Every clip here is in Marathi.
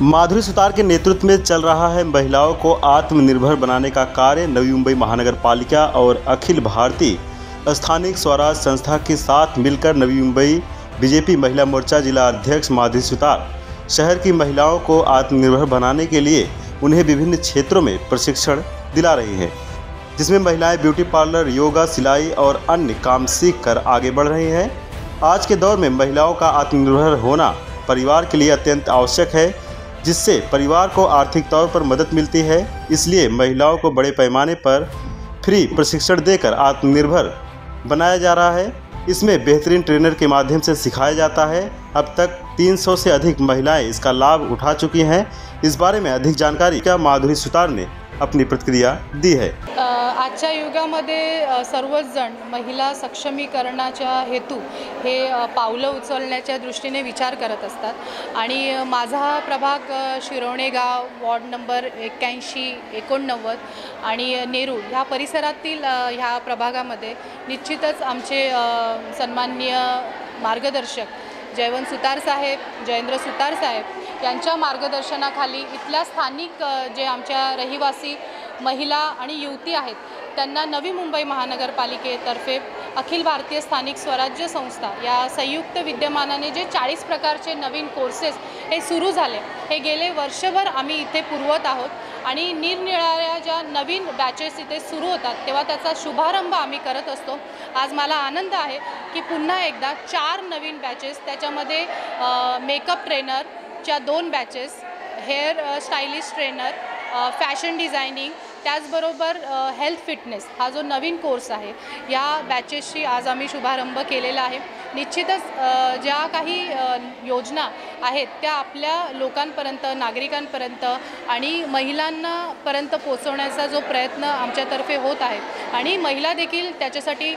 माधुरी सुतार के नेतृत्व में चल रहा है महिलाओं को आत्मनिर्भर बनाने का कार्य। नवी मुंबई महानगर पालिका और अखिल भारतीय स्थानिक स्वराज संस्था के साथ मिलकर नवी मुंबई बीजेपी महिला मोर्चा जिला अध्यक्ष माधुरी सुतार शहर की महिलाओं को आत्मनिर्भर बनाने के लिए उन्हें विभिन्न क्षेत्रों में प्रशिक्षण दिला रही हैं, जिसमें महिलाएं ब्यूटी पार्लर, योगा, सिलाई और अन्य काम सीख कर आगे बढ़ रही हैं। आज के दौर में महिलाओं का आत्मनिर्भर होना परिवार के लिए अत्यंत आवश्यक है, जिससे परिवार को आर्थिक तौर पर मदद मिलती है। इसलिए महिलाओं को बड़े पैमाने पर फ्री प्रशिक्षण देकर आत्मनिर्भर बनाया जा रहा है। इसमें बेहतरीन ट्रेनर के माध्यम से सिखाया जाता है। अब तक 300 से अधिक महिलाएं इसका लाभ उठा चुकी हैं। इस बारे में अधिक जानकारी क्या माधुरी सुतार ने अपनी प्रतिक्रिया दी है। आजच्या युगामध्ये सर्वच जण महिला सक्षमीकरणाच्या हेतू हे पावलं उचलण्याच्या दृष्टीने विचार करत असतात आणि माझा प्रभाग शिरोणे गाव वॉर्ड नंबर 81, 89 आणि नेरूळ ह्या परिसरातील ह्या प्रभागामध्ये निश्चितच आमचे सन्माननीय मार्गदर्शक जयवंत सुतार साहेब, जयेंद्र सुतार साहेब यांच्या मार्गदर्शनाखाली इथल्या स्थानिक जे आमच्या रहिवासी महिला आणि युवती आहेत त्यांना नवी मुंबई महानगरपालिकेतर्फे अखिल भारतीय स्थानिक स्वराज्य संस्था या संयुक्त विद्यमानाने जे 40 प्रकारचे नवीन कोर्सेस हे सुरू झाले, हे गेले वर्षभर आम्ही इथे पुरवत आहोत आणि निरनिराळ्या ज्या नवीन बॅचेस इथे सुरू होतात तेव्हा त्याचा शुभारंभ आम्ही करत असतो। आज मला आनंद आहे की पुन्हा एकदा 4 नवीन बॅचेस, त्याच्यामध्ये मेकअप ट्रेनरच्या 2 batches, hair stylist trainer, fashion designing, त्याचबरोबर हेल्थ फिटनेस हा जो नवीन कोर्स आहे या बॅचेसची आज आम्ही शुभारंभ केलेला आहे। निश्चितच ज्या काही योजना आहेत त्या आपल्या लोकांपर्यंत, नागरिकांपर्यंत आणि महिलांपर्यंत पोहोचवण्याचा जो प्रयत्न आमच्यातर्फे होत आहे आणि महिला देखील त्याच्यासाठी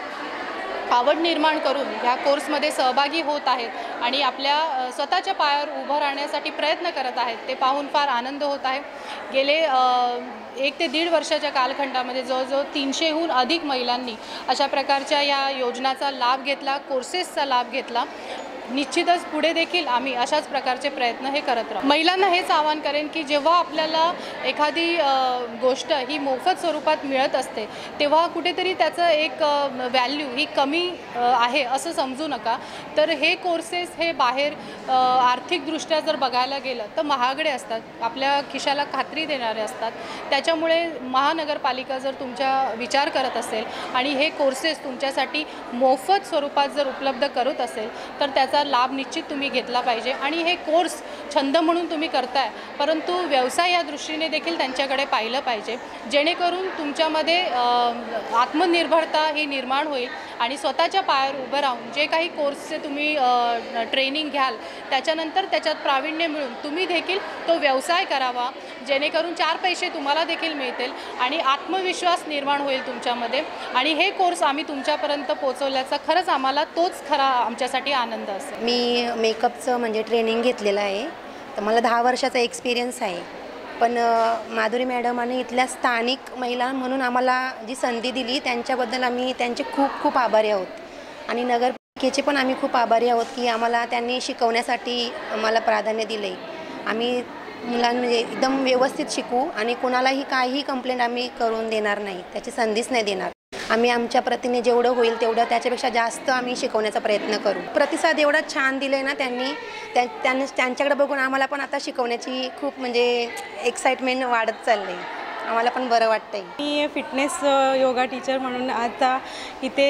आवड निर्माण करून ह्या कोर्समध्ये सहभागी होत आहेत आणि आपल्या स्वतःच्या पायावर उभं राहण्यासाठी प्रयत्न करत आहेत, ते पाहून फार आनंद होत आहे। गेले 1 ते 1.5 वर्षाच्या कालखंडामध्ये जवळजवळ 300हून अधिक महिलांनी अशा प्रकारच्या या योजनाचा लाभ घेतला, कोर्सेसचा लाभ घेतला। निश्चितच पुढे देखील आम्ही अशाच प्रकारचे प्रयत्न हे करत राहू। महिलांना हेच आवाहन करेन की जेव्हा आपल्याला एखादी गोष्ट ही मोफत स्वरूपात मिळत असते तेव्हा कुठेतरी त्याचं एक व्हॅल्यू ही कमी आहे असं समजू नका। तर हे कोर्सेस हे बाहेर आर्थिकदृष्ट्या जर बघायला गेलं तर महागडे असतात, आपल्या खिशाला खात्री देणारे असतात। त्याच्यामुळे महानगरपालिका जर तुमचा विचार करत असेल आणि हे कोर्सेस तुमच्यासाठी मोफत स्वरूपात जर उपलब्ध करत असेल तर त्याचा लाभ निश्चित तुम्ही घेतला पाहिजे आणि हे कोर्स छंद म्हणून तुम्ही करताय, परंतु व्यवसाय या दृष्टीने देखील त्यांच्याकडे पाहिलं पाहिजे, जेणेकरून तुमच्यामध्ये आत्मनिर्भरता ही निर्माण होईल आणि स्वतःच्या पायावर उभं राहून जे काही कोर्सचे तुम्ही ट्रेनिंग घ्याल त्याच्यानंतर त्याच्यात प्रावीण्य मिळून तुम्ही देखील तो व्यवसाय करावा, जेणेकरून 4 पैसे तुम्हाला देखील मिळतील आणि आत्मविश्वास निर्माण होईल तुमच्यामध्ये। आणि हे कोर्स आम्ही तुमच्यापर्यंत पोहोचवल्याचा खरंच आम्हाला तोच खरा आमच्यासाठी आनंद असेल। मी मेकअपचं म्हणजे ट्रेनिंग घेतलेलं आहे, तर मला 10 वर्षाचा एक्सपिरियन्स आहे। पण माधुरी मॅडम आणि इथल्या स्थानिक महिला म्हणून आम्हाला जी संधी दिली त्यांच्याबद्दल आम्ही त्यांचे खूप खूप आभारी आहोत आणि नगरपालिकेचे पण आम्ही खूप आभारी आहोत की आम्हाला त्यांनी शिकवण्यासाठी आम्हाला प्राधान्य दिले। आम्ही मुलांना म्हणजे एकदम व्यवस्थित शिकू आणि कोणालाही काहीही कंप्लेंट आम्ही करून देणार नाही, त्याची संधीच नाही देणार। आम्ही आमच्या प्रतीने जेवढं होईल तेवढं त्याच्यापेक्षा जास्त आम्ही शिकवण्याचा प्रयत्न करू। प्रतिसाद एवढा छान दिले ना त्यांनी, त्यांच्याकडे बघून आम्हाला पण आता शिकवण्याची खूप म्हणजे एक्साइटमेंट वाढत चालली, आम्हाला पण बरं वाटतंय। मी फिटनेस योगा टीचर म्हणून आता इथे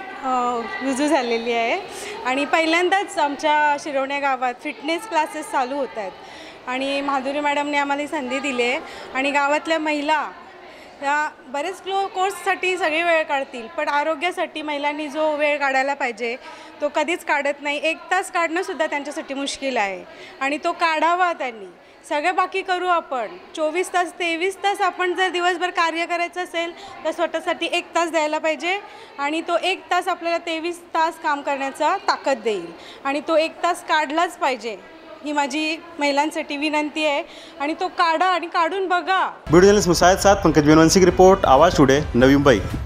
रुजू झालेली आहे आणि पहिल्यांदाच आमच्या शिरोणे गावात फिटनेस क्लासेस चालू होत आहेत आणि माधुरी मॅडमने आम्हाला संधी दिली आहे आणि गावातल्या महिला या बरेच कोर्ससाठी सगळे वेळ काढतील, पण आरोग्यासाठी महिलांनी जो वेळ काढायला पाहिजे तो कधीच काढत नाही। 1 तास काढणंसुद्धा त्यांच्यासाठी मुश्किल आहे आणि तो काढावा त्यांनी। सगळं बाकी करू आपण, 24 तास 23 तास आपण जर दिवसभर कार्य करायचं असेल तर स्वतःसाठी 1 तास द्यायला पाहिजे आणि तो 1 तास आपल्याला 23 तास काम करण्याचा ताकद देईल आणि तो 1 तास काढलाच पाहिजे, ही माझी महिलांसाठी विनंती आहे आणि तो काढा आणि काढून बघा। वीडियो जर्नलिस्ट मुसायद साथ पंकज बेनवंशी की रिपोर्ट, आवाज टुडे, नवी मुंबई।